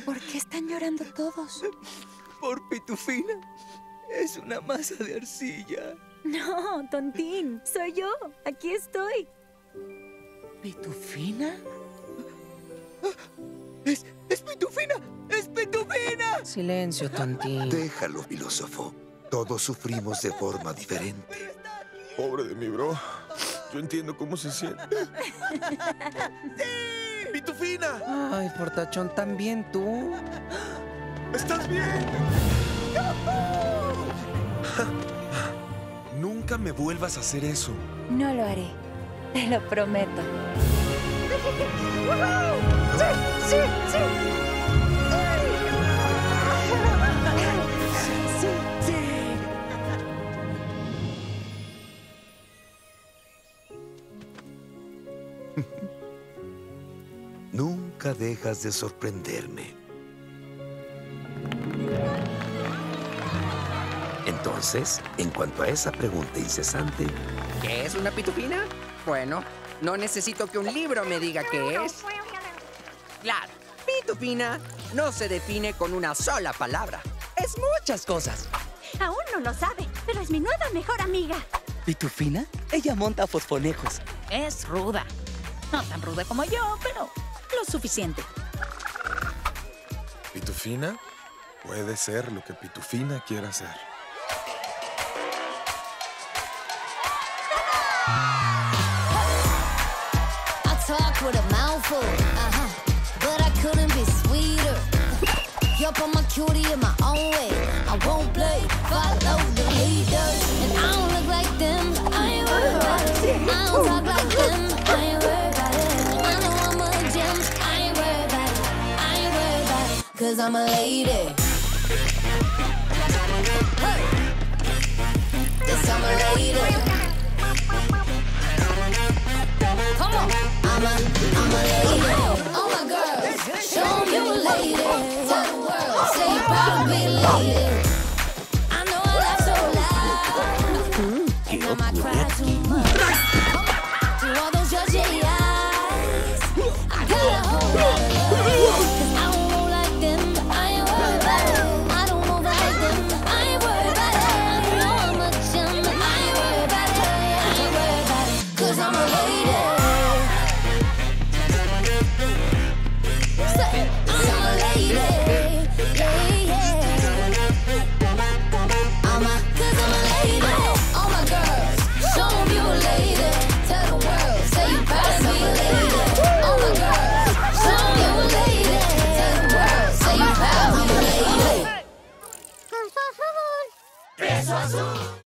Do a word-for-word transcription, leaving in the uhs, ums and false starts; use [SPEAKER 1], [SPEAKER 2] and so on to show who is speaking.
[SPEAKER 1] ¿Por qué están llorando todos?
[SPEAKER 2] Por Pitufina. Es una masa de arcilla.
[SPEAKER 1] No, tontín. Soy yo. Aquí estoy.
[SPEAKER 2] ¿Pitufina? ¡Es, es Pitufina! ¡Es Pitufina!
[SPEAKER 3] Silencio, tontín.
[SPEAKER 4] Déjalo, filósofo. Todos sufrimos de forma diferente.
[SPEAKER 5] Pobre de mi bro. Yo entiendo cómo se siente.
[SPEAKER 2] ¡Sí!
[SPEAKER 5] ¡Pitufina!
[SPEAKER 3] Ay, fortachón, ¿también tú?
[SPEAKER 5] ¿Estás bien? Nunca me vuelvas a hacer eso.
[SPEAKER 1] No lo haré. Te lo prometo.
[SPEAKER 2] ¡Sí! ¡Sí! ¡Sí! ¡Sí! ¡Sí!
[SPEAKER 4] Nunca dejas de sorprenderme. Entonces, en cuanto a esa pregunta incesante,
[SPEAKER 3] ¿Qué es una pitufina? Bueno, no necesito que un libro me diga qué es. Claro, pitufina no se define con una sola palabra. Es muchas cosas.
[SPEAKER 6] Aún no lo sabe, pero es mi nueva mejor amiga.
[SPEAKER 2] ¿Pitufina? Ella monta fosfonejos.
[SPEAKER 7] Es ruda. No tan ruda como yo, pero lo suficiente.
[SPEAKER 5] ¿Pitufina? Puede ser lo que Pitufina quiera hacer.
[SPEAKER 8] I talk with a mouthful, uh-huh, but I couldn't be sweeter. You're on my cutie in my own way. I won't play, follow the leader. And I don't look like them, I ain't worried about it. I don't talk like them, I ain't worried about it. I know I'm a gem, I ain't worried about it. I ain't worried about it, cause I'm a lady. Hey. Yes, I'm a lady. Come on. I'm a, I'm a lady. All my girls, show me you a lady. Tell the world, say you're proud to be a lady. I know I laugh so loud. And I might cry too much. To all those judgy eyes, I got a whole lot of love. Cause I don't know like them, I ain't worried about it. I don't know like them, I ain't worried about it. I know I'm a gem, I ain't worried about it. I ain't worried about it, cause I'm a lady.
[SPEAKER 6] Beso azul.